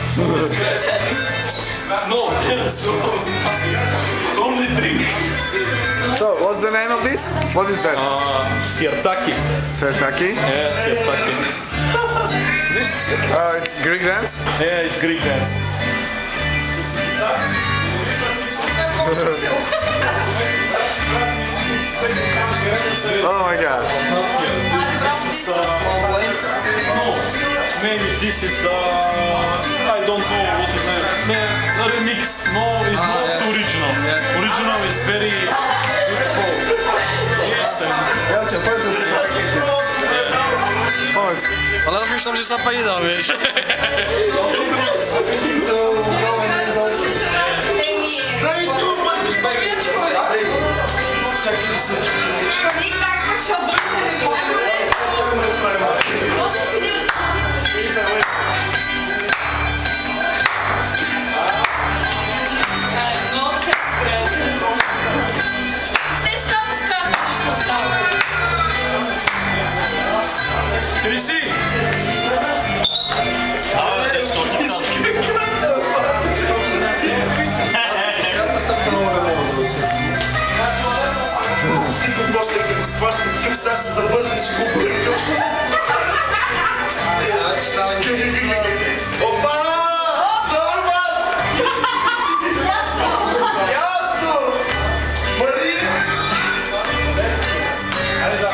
No, only drink. So, what's the name of this? What is that? Sirtaki. Sirtaki? Yeah, sirtaki. This? It's Greek dance? Yeah, it's Greek dance. Oh my god. This is no, maybe this is the, I don't know what is the remix. No, it's not original. Original is very beautiful. Yes, Powiedz. Ale myślałem, że zapaida, wiesz. Krisi! Сашка забързаш губка. Опа! Зорбан! Ясно! Мари! Айде да.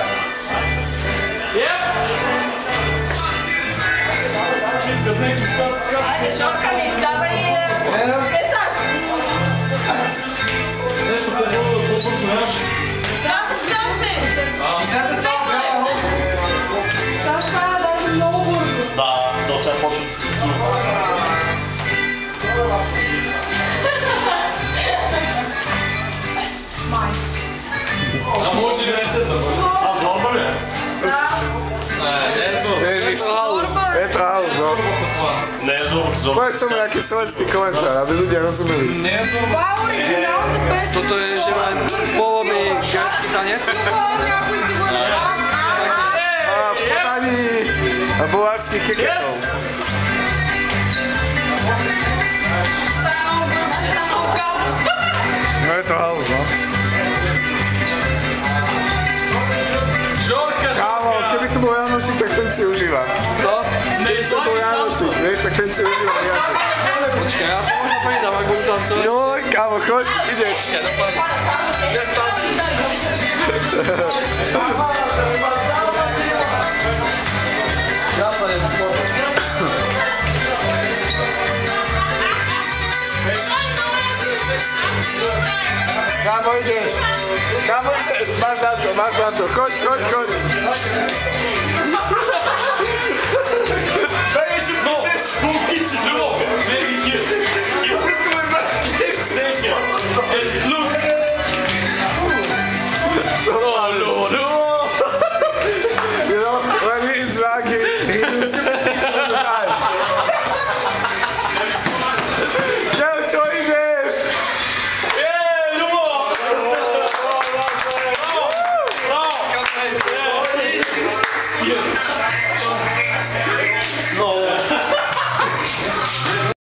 Нещо по-бързо, знаеш? Да, то сега почва да се случва. А може ли да не се забързи? А, зорба ли? Не е зор. Eto auto. Не е зорба, зорба. To je samo neki slovenski komentar, aby ľudia rozumeli. Не е зор. Toto je, že má pôvodný grécky tanec. A podaní bulharských keketov. No je to house, no. Kámo, keby to bol Janošik, tak ten si užíva. To? Keby to bol Janošik, vieš, tak ten si užíva viacej. Počkaj, ja sa možno pridám, ak budú tancovať. Jo, kámo, choď, ideš. Počkaj, dopadne. Ja sa neviem spôsob. Kámo, ideš. Kámo, ideš, máš na to, choď, choď, choď.